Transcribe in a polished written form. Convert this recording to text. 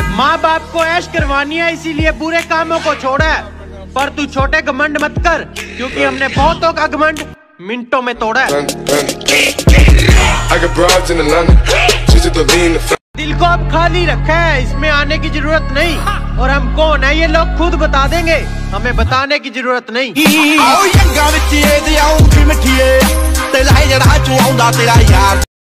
माँ बाप को ऐश करवानी है, इसीलिए बुरे कामों को छोड़ा है। पर तू छोटे घमंड मत कर, क्योंकि हमने बहुतों का घमंड मिनटों में तोड़ा है। दिल को अब खाली रखा है, इसमें आने की जरूरत नहीं। और हम कौन है ये लोग खुद बता देंगे, हमें बताने की जरूरत नहीं।